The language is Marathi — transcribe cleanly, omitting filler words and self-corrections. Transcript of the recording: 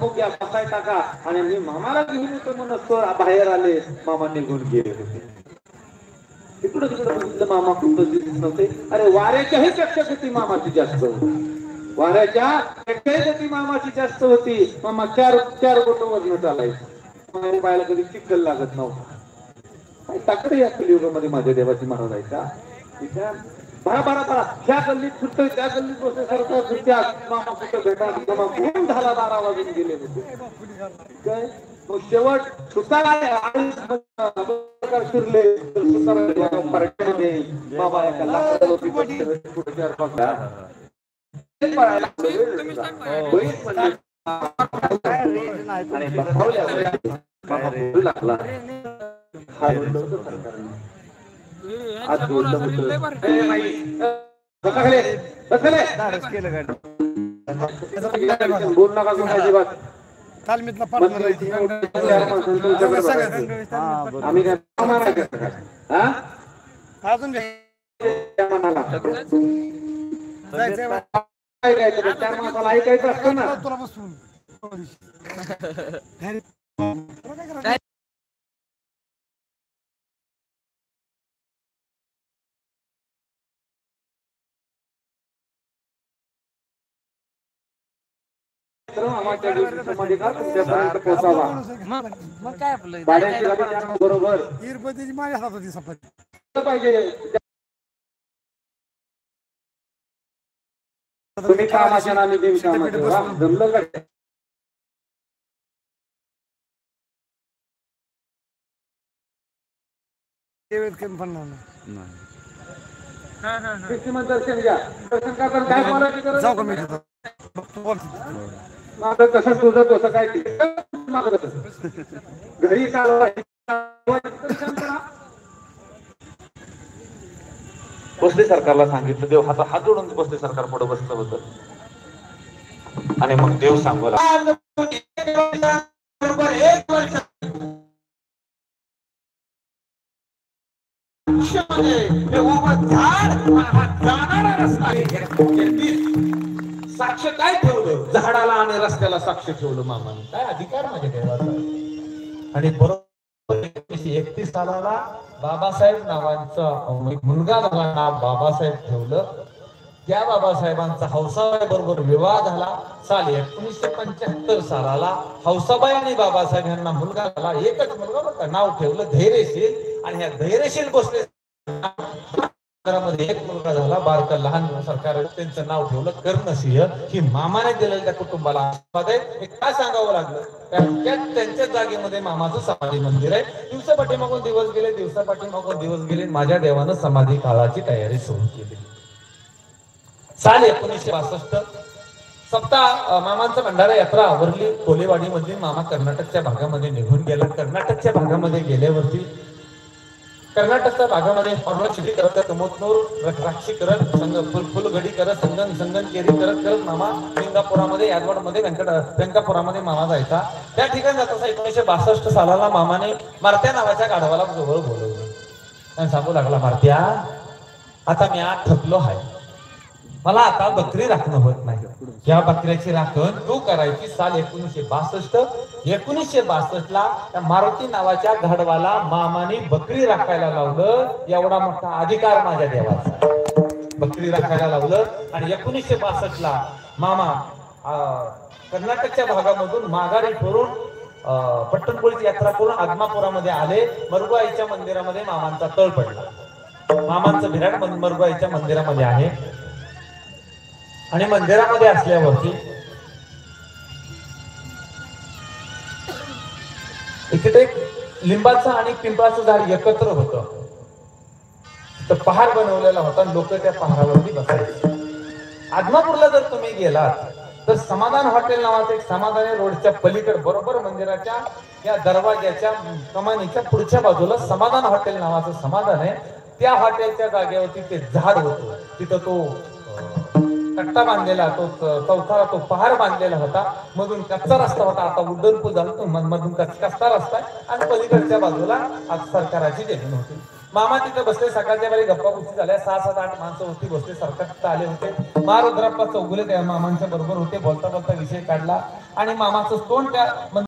घ्या बसाय टाका आणि मी मामाला घेऊन येतो म्हणून बाहेर आले. मामा निघून गेले होते. इकडं तिकडं बघितलं मामा कुठं दिसत नव्हते. अरे वाऱ्याच्याही पेक्षा गती मामाची जास्त होती. वाऱ्याच्या पेक्षाही गती मामाची जास्त होती. मामा चार बोट वरनं चालायचं. पायाला कधी चिखल लागत नव्हता. ताकद या कलियुगामध्ये माझ्या देवाची महाराजायचा बरा बरा बरा ह्या गल्लीत सुटतोय त्या गल्लीत बसल्यासारखं मामा कुठं भेटा कोण झाला 12 वाजून गेले होते. काय मग शेवट सुतार शिरले बाबा एका लाकडाला कुठे 4-5 लागला. आज बोललं बोल नका कोणाची बात तालमीतला आम्ही अजून चार माणसाला ऐकायचं असतं ना. बरोबर तुम्ही कामाच्या नामी देवी कामाच्या जमलं का दर्शन घ्या. दर्शन करताना काय बोलायची गरज माझं कसं तुझं तसं काय घरी भोसले सरकारला सांगितलं. देव हात जोडून भोसले सरकार पुढे बसलं होतं आणि मग देव सांगू साक्ष काय ठेवलं झाडाला आणि रस्त्याला साक्ष ठेवलं मामाने. काय अधिकार माझ्या देवाचा. आणि बरोबर 1931 सालाला बाबासाहेब नावाचा मुलगा झाला. नाव बाबासाहेब ठेवलं. त्या बाबासाहेबांचा हौसाबाई बरोबर विवाह झाला. साली 1975 सालाला हौसाबाई आणि बाबासाहेब यांना मुलगा झाला. एकच मुलगा बघा नाव ठेवलं धैर्यशील. आणि ह्या धैर्यशील भोसले मध्ये एक मुलगा झाला बारका लहान सरकार त्यांचं नाव ठेवलं कर्णसिंह. ही मामाने दिलेल्या त्या कुटुंबाला काय सांगावं लागलं. त्यांच्या जागेमध्ये मामाचं समाधी मंदिर आहे. दिवसापाठीमागून दिवस गेले दिवसापाठीमागून दिवस गेले. माझ्या देवानं समाधी काळाची तयारी सुरू केली. साल 1962 सप्ताह मामांचा भंडारा यात्रा आवरली. कोलेवाडी मधील मामा कर्नाटकच्या भागामध्ये निघून गेला. कर्नाटकच्या भागामध्ये गेल्यावरती कर्नाटकच्या भागामध्ये फॉर्मॅलिटी करत मोतनूर राक्षी करत फुलगडी करत संगन केरी करत करत मामा सिंगापुरामध्ये यादवाडमध्ये व्यंकापुरामध्ये मामा जायचा. त्या ठिकाणी जात असा 1962 सालाला मामाने मारत्या नावाच्या गाढवाला जवळ बोलवलं आणि सांगू लागला मारत्या आता मी आज थकलो आहे. मला आता बकरी राखणं होत नाही. या बकऱ्याची राखण तू करायची. साल 1962 ला त्या मारुती नावाच्या गाढवाला मामाने बकरी राखायला लावलं. एवढा मोठा अधिकार माझ्या देवाचा. बकरी राखायला लावलं. आणि 1962 ला मामा कर्नाटकच्या भागामधून माघारी फिरून पट्टणपोळीची यात्रा करून आदमापुरामध्ये आले. मरगुआईच्या मंदिरामध्ये मामांचा तळ पडला. मामांचं विराट मरगुआईच्या मंदिरामध्ये आहे. आणि मंदिरामध्ये असल्यावरती इकडे लिंबाचं आणि पिंपळाचं झाड एकत्र होतं. तर पहाड बनवलेला होता. लोक त्या पहाडावरती बसायचे. आदमापूरला जर तुम्ही गेलात तर समाधान हॉटेल नावाचं एक समाधानी रोडच्या पलीकडे बरोबर मंदिराच्या या दरवाजाच्या कमानीच्या पुढच्या बाजूला समाधान हॉटेल नावाचं समाधान आहे. त्या हॉटेलच्या जागेवरती ते झाड होतं. तिथं तो कट्टा बांधलेला तो चौथाला तो पहाड बांधलेला होता. मधून कच्चा रस्ता होता. आता उड्डाण पूल झाला. तो मधून कच्चा रस्ता आहे. आणि पलीकडच्या बाजूला आज सरकाराची जमीन होती. मामा तिथे बसले. सकाळच्या वेळी गप्पा गोष्टी झाल्या. 6-7-8 माणसं होती बसले. सरकार तिथं आले होते. रुद्रप्पा चौगुले त्या मामांच्या बरोबर होते. बोलता बोलता विषय काढला आणि मामाचं तोंड त्या